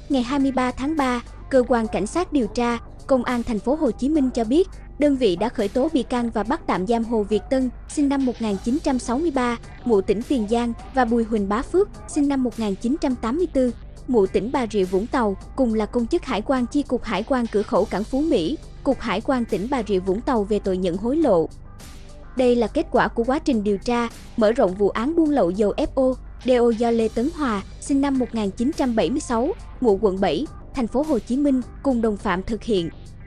Ngày 23 tháng 3, cơ quan cảnh sát điều tra, Công an thành phố Hồ Chí Minh cho biết, đơn vị đã khởi tố bị can và bắt tạm giam Hồ Việt Tân, sinh năm 1963, ngụ tỉnh Tiền Giang và Bùi Huỳnh Bá Phước, sinh năm 1984, ngụ tỉnh Bà Rịa Vũng Tàu, cùng là công chức hải quan chi cục hải quan cửa khẩu cảng Phú Mỹ, cục hải quan tỉnh Bà Rịa Vũng Tàu về tội nhận hối lộ. Đây là kết quả của quá trình điều tra, mở rộng vụ án buôn lậu dầu FO, DO do Lê Tấn Hòa, sinh năm 1976, ngụ quận 7, thành phố Hồ Chí Minh, cùng đồng phạm thực hiện.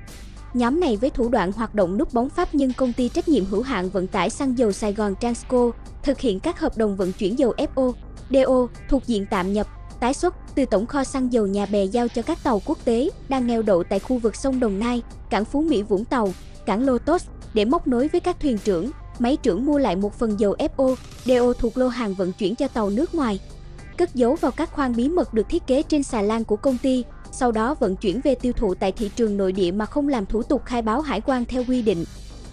Nhóm này với thủ đoạn hoạt động núp bóng pháp nhân công ty trách nhiệm hữu hạn vận tải xăng dầu Sài Gòn Transco, thực hiện các hợp đồng vận chuyển dầu FO, DO thuộc diện tạm nhập, tái xuất từ tổng kho xăng dầu Nhà Bè giao cho các tàu quốc tế đang neo đậu tại khu vực sông Đồng Nai, cảng Phú Mỹ Vũng Tàu, cảng Lotos để móc nối với các thuyền trưởng, máy trưởng mua lại một phần dầu FO, DO thuộc lô hàng vận chuyển cho tàu nước ngoài, cất giấu vào các khoang bí mật được thiết kế trên xà lan của công ty, sau đó vận chuyển về tiêu thụ tại thị trường nội địa mà không làm thủ tục khai báo hải quan theo quy định.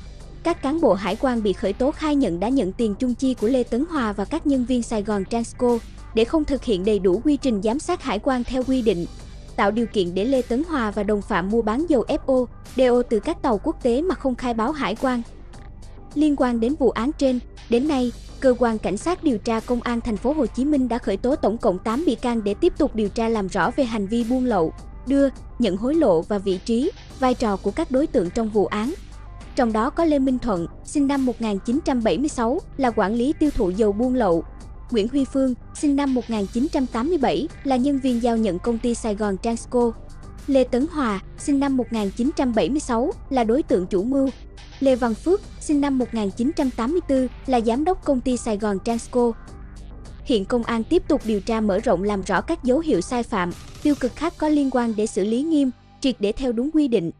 Các cán bộ hải quan bị khởi tố khai nhận đã nhận tiền chung chi của Lê Tấn Hòa và các nhân viên Sài Gòn Transco để không thực hiện đầy đủ quy trình giám sát hải quan theo quy định, tạo điều kiện để Lê Tấn Hòa và đồng phạm mua bán dầu FO, DO từ các tàu quốc tế mà không khai báo hải quan. Liên quan đến vụ án trên, đến nay, cơ quan cảnh sát điều tra Công an thành phố Hồ Chí Minh đã khởi tố tổng cộng 8 bị can để tiếp tục điều tra làm rõ về hành vi buôn lậu, đưa, nhận hối lộ và vị trí, vai trò của các đối tượng trong vụ án. Trong đó có Lê Minh Thuận, sinh năm 1976, là quản lý tiêu thụ dầu buôn lậu. Nguyễn Huy Phương, sinh năm 1987, là nhân viên giao nhận công ty Sài Gòn Transco. Lê Tấn Hòa, sinh năm 1976, là đối tượng chủ mưu. Lê Văn Phước, sinh năm 1984, là giám đốc công ty Sài Gòn Transco. Hiện công an tiếp tục điều tra mở rộng làm rõ các dấu hiệu sai phạm, tiêu cực khác có liên quan để xử lý nghiêm, triệt để theo đúng quy định.